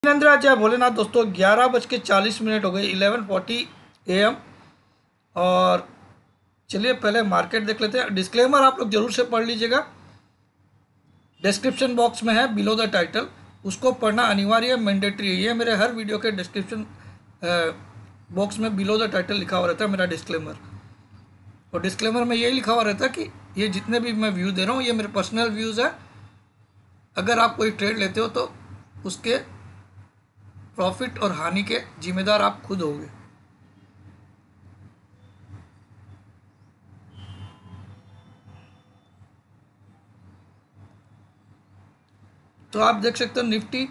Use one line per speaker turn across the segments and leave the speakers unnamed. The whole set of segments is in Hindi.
नरेंद्र जय भोलेनाथ। दोस्तों 11:40 हो गए, 11:40 AM। और चलिए पहले मार्केट देख लेते हैं। डिस्क्लेमर आप लोग जरूर से पढ़ लीजिएगा, डिस्क्रिप्शन बॉक्स में है बिलो द टाइटल, उसको पढ़ना अनिवार्य मैंडेटरी है। ये मेरे हर वीडियो के डिस्क्रिप्शन बॉक्स में बिलो द टाइटल लिखा हुआ रहता है मेरा डिस्क्लेमर। और डिस्क्लेमर में यही लिखा हुआ रहता है कि ये जितने भी मैं व्यू दे रहा हूँ ये मेरे पर्सनल व्यूज़ है। अगर आप कोई ट्रेड लेते हो तो उसके प्रॉफिट और हानि के जिम्मेदार आप खुद होंगे। तो आप देख सकते हो निफ्टी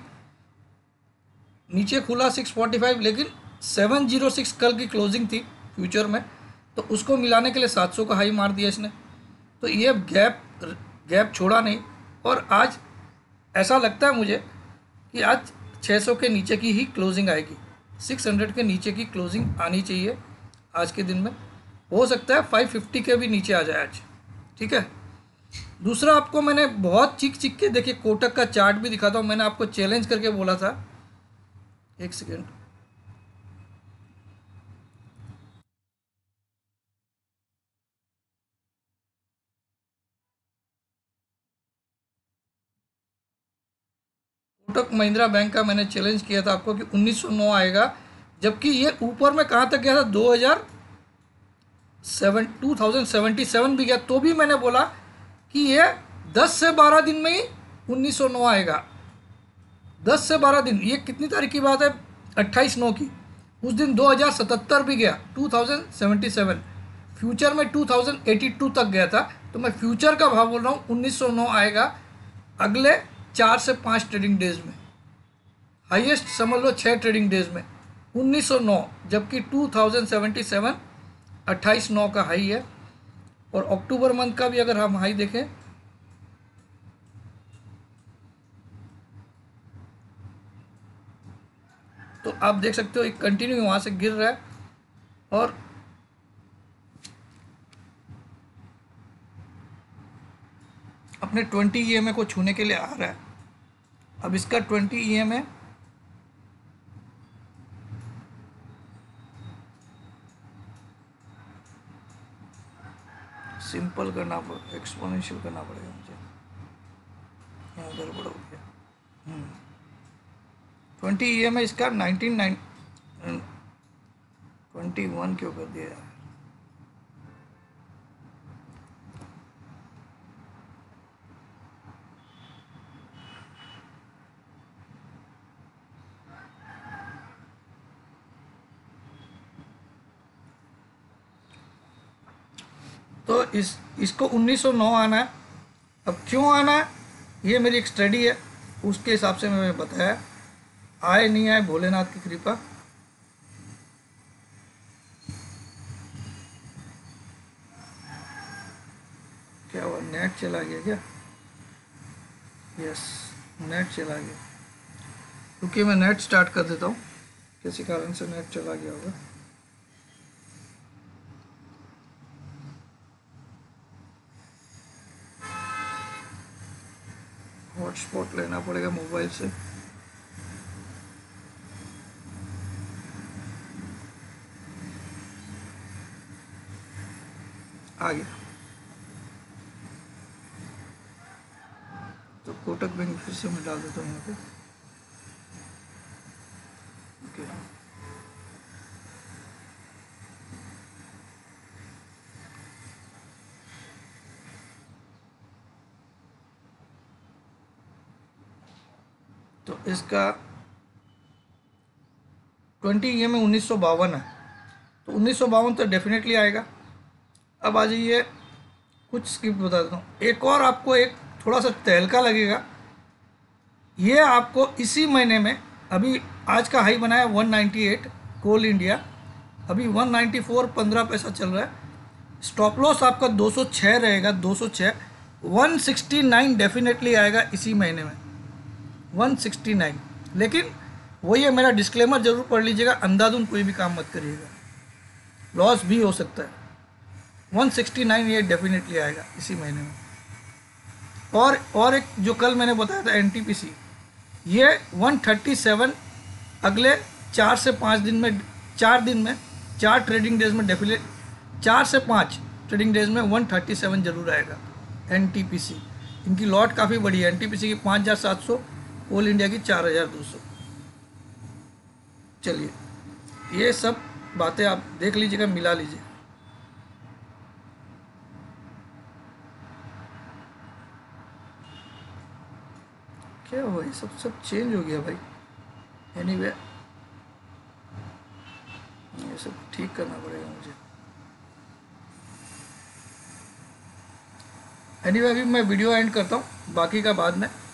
नीचे खुला 645, लेकिन 706 कल की क्लोजिंग थी फ्यूचर में, तो उसको मिलाने के लिए 700 का हाई मार दिया इसने। तो ये गैप छोड़ा नहीं, और आज ऐसा लगता है मुझे कि आज 600 के नीचे की ही क्लोजिंग आएगी। 600 के नीचे की क्लोजिंग आनी चाहिए आज के दिन में। हो सकता है 550 के भी नीचे आ जाए आज। ठीक है। दूसरा आपको मैंने बहुत चिक के देखिए कोटक का चार्ट भी दिखाता हूँ। मैंने आपको चैलेंज करके बोला था, एक सेकेंड, कोटक महिंद्रा बैंक का मैंने चैलेंज किया था आपको कि 1909 आएगा, जबकि ये ऊपर में कहाँ तक गया था, 2077 भी गया, तो भी मैंने बोला कि ये 10 से 12 दिन में ही 1909 आएगा। 10 से 12 दिन, ये कितनी तारीख की बात है, 28/9 की। उस दिन 2077 भी गया, 2077। फ्यूचर में 2082 तक गया था। तो मैं फ्यूचर का भाव बोल रहा हूँ 1909 आएगा अगले 4 से 5 ट्रेडिंग डेज में। हाईएस्ट समझ लो 6 ट्रेडिंग डेज में 1909, जबकि 2077 28/9 का हाई है। और अक्टूबर मंथ का भी अगर हम हाई देखें तो आप देख सकते हो एक कंटिन्यू वहाँ से गिर रहा है और अपने 20 EMA को छूने के लिए आ रहा है। अब इसका 20 EMA सिंपल करना पड़ेगा, एक्सपोनेंशियल करना पड़ेगा मुझे, यहाँ गड़बड़ हो गया। 20 EMA इसका 21 क्यों कर दिया यार। तो इसको 1909 आना है। अब क्यों आना है, ये मेरी एक स्टडी है, उसके हिसाब से मैंने बताया। आए नहीं आए भोलेनाथ की कृपा। क्या हुआ, नेट चला गया क्या? यस, नेट चला गया। क्योंकि मैं नेट स्टार्ट कर देता हूँ, किसी कारण से नेट चला गया होगा। हॉटस्पॉट लेना पड़ेगा मोबाइल से। आ गया। तो कोटक बैंक फिर से मैं डाल देता हूँ यहाँ पे। ओके, तो इसका 20 EMA 1952 है, तो 1952 तो डेफिनेटली आएगा। अब आ जाइए, कुछ स्किप बता देता हूँ। एक और आपको एक थोड़ा सा तहलका लगेगा। ये आपको इसी महीने में, अभी आज का हाई बनाया 198 कोल इंडिया, अभी 194.15 चल रहा है। स्टॉप लॉस आपका 206 रहेगा, 206। 169 डेफिनेटली आएगा इसी महीने में, 169। लेकिन वही है, मेरा डिस्क्लेमर जरूर पढ़ लीजिएगा, अंधाधुंध कोई भी काम मत करिएगा, लॉस भी हो सकता है। 169 ये डेफिनेटली आएगा इसी महीने में। और एक जो कल मैंने बताया था NTPC, ये 137 अगले 4 से 5 दिन में, 4 दिन में, 4 ट्रेडिंग डेज में डेफिनेट 4 से 5 ट्रेडिंग डेज में 137 जरूर आएगा। एनटीपीसी इनकी लॉट काफ़ी बड़ी है, एनटीपीसी की 5700, ऑल इंडिया की 4200। चलिए ये सब बातें आप देख लीजिएगा, मिला लीजिए। क्या हुआ, ये सब चेंज हो गया भाई। एनीवे ये सब ठीक करना पड़ेगा मुझे। एनीवे अभी मैं वीडियो एंड करता हूँ, बाकी का बाद में।